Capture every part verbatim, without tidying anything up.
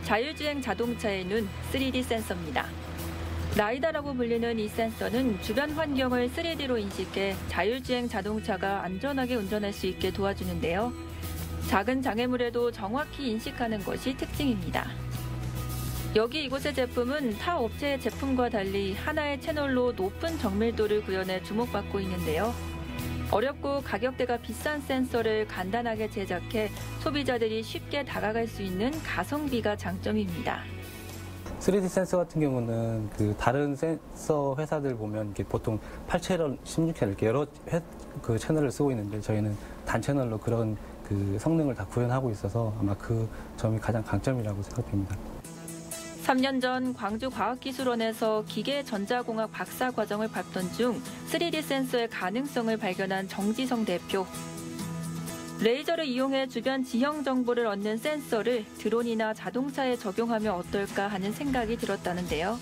자율주행 자동차의 눈 쓰리디 센서입니다. 라이다라고 불리는 이 센서는 주변 환경을 쓰리디로 인식해 자율주행 자동차가 안전하게 운전할 수 있게 도와주는데요. 작은 장애물에도 정확히 인식하는 것이 특징입니다. 여기 이곳의 제품은 타 업체의 제품과 달리 하나의 채널로 높은 정밀도를 구현해 주목받고 있는데요. 어렵고 가격대가 비싼 센서를 간단하게 제작해 소비자들이 쉽게 다가갈 수 있는 가성비가 장점입니다. 쓰리디 센서 같은 경우는 그 다른 센서 회사들 보면 이게 보통 팔 채널, 십육 채널 이렇게 여러 회, 그 채널을 쓰고 있는데 저희는 단 채널로 그런 그 성능을 다 구현하고 있어서 아마 그 점이 가장 강점이라고 생각됩니다. 삼 년 전 광주과학기술원에서 기계전자공학 박사 과정을 밟던 중 쓰리디 센서의 가능성을 발견한 정지성 대표. 레이저를 이용해 주변 지형 정보를 얻는 센서를 드론이나 자동차에 적용하면 어떨까 하는 생각이 들었다는데요.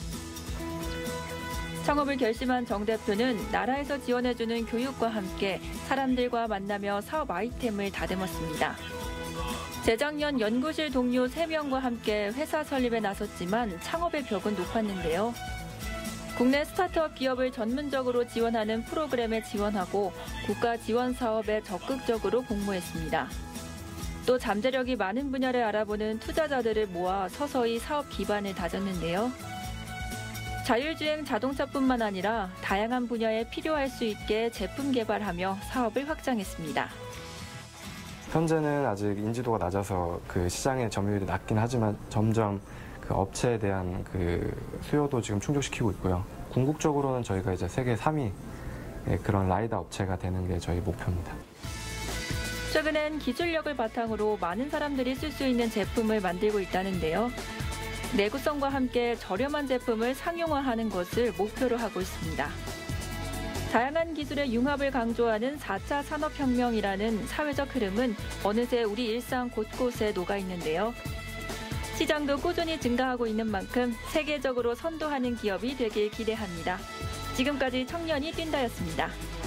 창업을 결심한 정 대표는 나라에서 지원해주는 교육과 함께 사람들과 만나며 사업 아이템을 다듬었습니다. 재작년 연구실 동료 세 명과 함께 회사 설립에 나섰지만 창업의 벽은 높았는데요. 국내 스타트업 기업을 전문적으로 지원하는 프로그램에 지원하고 국가 지원 사업에 적극적으로 복무했습니다. 또 잠재력이 많은 분야를 알아보는 투자자들을 모아 서서히 사업 기반을 다졌는데요. 자율주행 자동차뿐만 아니라 다양한 분야에 필요할 수 있게 제품 개발하며 사업을 확장했습니다. 현재는 아직 인지도가 낮아서 그 시장의 점유율이 낮긴 하지만 점점 그 업체에 대한 그 수요도 지금 충족시키고 있고요. 궁극적으로는 저희가 이제 세계 삼 위의 그런 라이더 업체가 되는 게 저희 목표입니다. 최근엔 기술력을 바탕으로 많은 사람들이 쓸 수 있는 제품을 만들고 있다는데요. 내구성과 함께 저렴한 제품을 상용화하는 것을 목표로 하고 있습니다. 다양한 기술의 융합을 강조하는 사 차 산업혁명이라는 사회적 흐름은 어느새 우리 일상 곳곳에 녹아 있는데요. 시장도 꾸준히 증가하고 있는 만큼 세계적으로 선도하는 기업이 되길 기대합니다. 지금까지 청년이 뛴다였습니다.